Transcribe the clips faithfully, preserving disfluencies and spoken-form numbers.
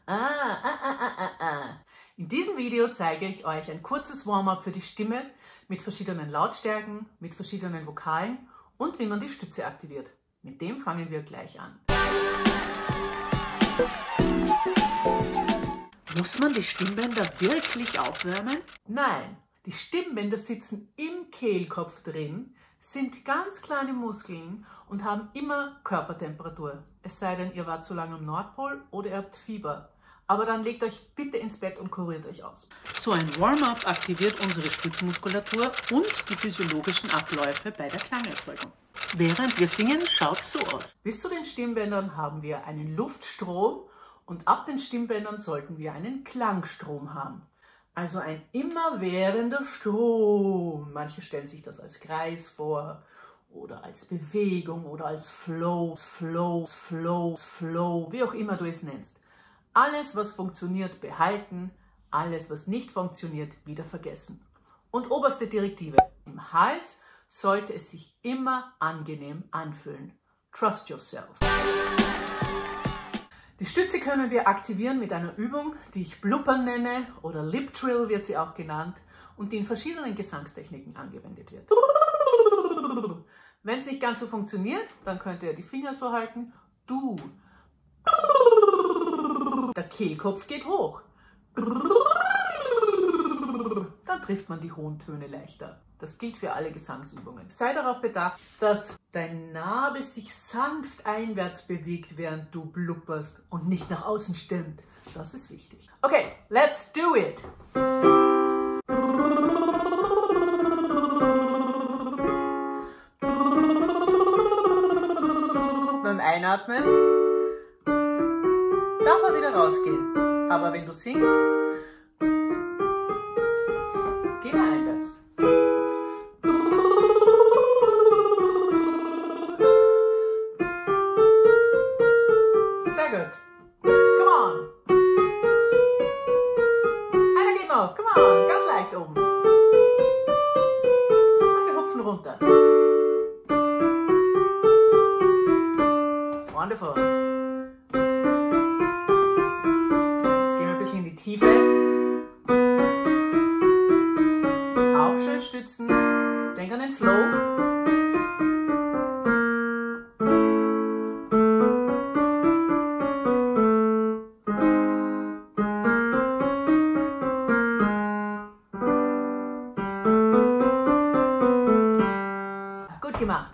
Ah, ah, ah, ah, ah, ah. In diesem Video zeige ich euch ein kurzes Warm-up für die Stimme mit verschiedenen Lautstärken, mit verschiedenen Vokalen und wie man die Stütze aktiviert. Mit dem fangen wir gleich an. Muss man die Stimmbänder wirklich aufwärmen? Nein, die Stimmbänder sitzen im Kehlkopf drin, sind ganz kleine Muskeln und haben immer Körpertemperatur. Es sei denn, ihr wart zu lange am Nordpol oder ihr habt Fieber. Aber dann legt euch bitte ins Bett und kuriert euch aus. So ein Warm-up aktiviert unsere Stützmuskulatur und die physiologischen Abläufe bei der Klangerzeugung. Während wir singen, schaut es so aus. Bis zu den Stimmbändern haben wir einen Luftstrom und ab den Stimmbändern sollten wir einen Klangstrom haben. Also ein immerwährender Strom. Manche stellen sich das als Kreis vor oder als Bewegung oder als Flow, Flow, Flow, Flow, wie auch immer du es nennst. Alles, was funktioniert, behalten, alles, was nicht funktioniert, wieder vergessen. Und oberste Direktive, im Hals sollte es sich immer angenehm anfühlen. Trust yourself. Die Stütze können wir aktivieren mit einer Übung, die ich Blubbern nenne oder Lip Trill wird sie auch genannt und die in verschiedenen Gesangstechniken angewendet wird. Wenn es nicht ganz so funktioniert, dann könnt ihr die Finger so halten. Du. Der Kehlkopf geht hoch. Dann trifft man die hohen Töne leichter. Das gilt für alle Gesangsübungen. Sei darauf bedacht, dass dein Nabel sich sanft einwärts bewegt, während du blubberst und nicht nach außen stimmt. Das ist wichtig. Okay, let's do it! Beim Einatmen darf er wieder rausgehen. Aber wenn du singst, geh er einwärts. Sehr gut. Come on. Einer geht noch. Come on. Ganz leicht oben. Und wir hupfen runter. Wonderful. Tiefe. Auch schön stützen. Denk an den Flow. Gut gemacht.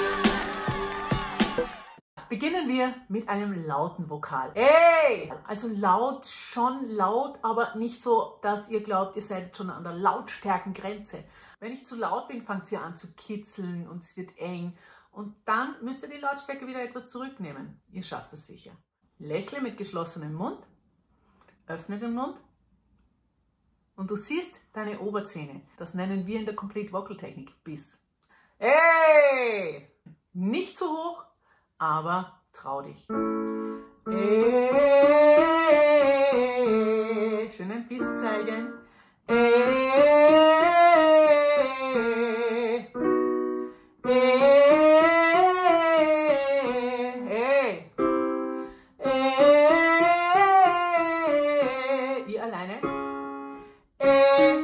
Beginnen wir mit einem lauten Vokal. Ey! Also laut, schon laut, aber nicht so, dass ihr glaubt, ihr seid schon an der Lautstärkengrenze. Wenn ich zu laut bin, fängt ihr an zu kitzeln und es wird eng. Und dann müsst ihr die Lautstärke wieder etwas zurücknehmen. Ihr schafft es sicher. Lächle mit geschlossenem Mund, öffne den Mund und du siehst deine Oberzähne. Das nennen wir in der Complete Vocal Technik Biss. Ey! Nicht zu hoch, aber trau dich. Äh, schönen Biss zeigen. Äh, äh, äh, äh, ihr alleine. Äh,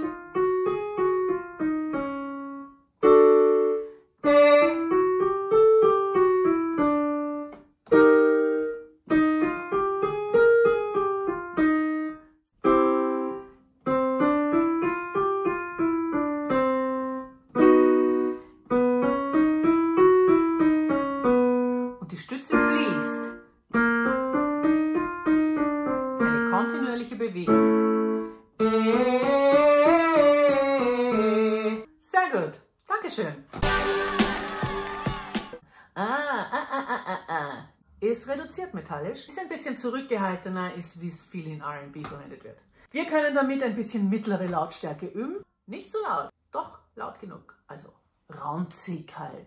die Stütze fließt. Eine kontinuierliche Bewegung. Sehr gut. Dankeschön. Ah, ah, ah, ah, ah, ah. Ist reduziert metallisch. Ist ein bisschen zurückgehaltener, ist wie es viel in R and B verwendet wird. Wir können damit ein bisschen mittlere Lautstärke üben. Nicht zu laut, doch laut genug. Also raunzig halt.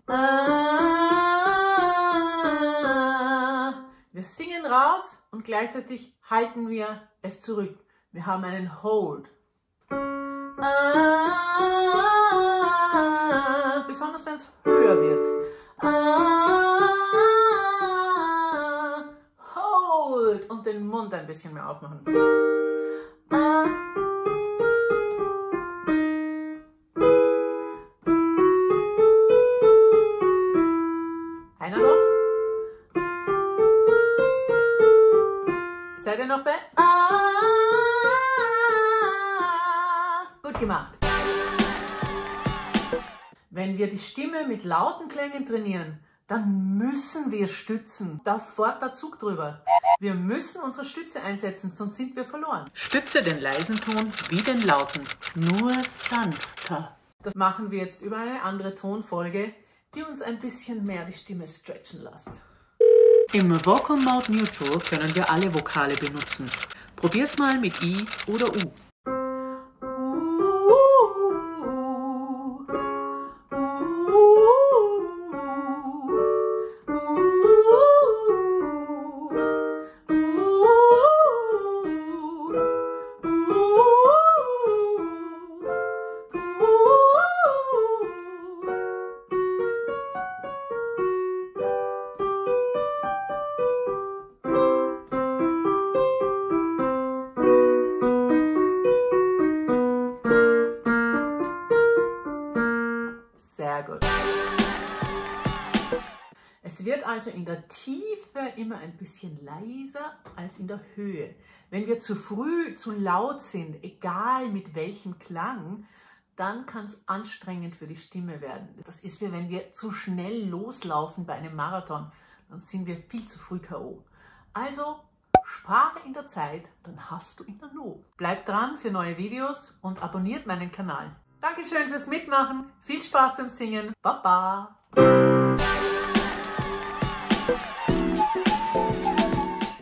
Wir singen raus und gleichzeitig halten wir es zurück. Wir haben einen Hold. Besonders wenn es höher wird. Hold. Und und den Mund ein bisschen mehr aufmachen. Ah. Einer noch? Seid ihr noch bei? Ah. Gut gemacht. Wenn wir die Stimme mit lauten Klängen trainieren, dann müssen wir stützen. Da fährt der Zug drüber. Wir müssen unsere Stütze einsetzen, sonst sind wir verloren. Stütze den leisen Ton wie den lauten, nur sanfter. Das machen wir jetzt über eine andere Tonfolge, die uns ein bisschen mehr die Stimme stretchen lässt. Im Vocal Mode Neutral können wir alle Vokale benutzen. Probier's mal mit I oder U. Sehr gut. Es wird also in der Tiefe immer ein bisschen leiser als in der Höhe. Wenn wir zu früh, zu laut sind, egal mit welchem Klang, dann kann es anstrengend für die Stimme werden. Das ist wie wenn wir zu schnell loslaufen bei einem Marathon, dann sind wir viel zu früh K O Also Sprache in der Zeit, dann hast du in der Not. Bleibt dran für neue Videos und abonniert meinen Kanal. Dankeschön fürs Mitmachen, viel Spaß beim Singen, Baba!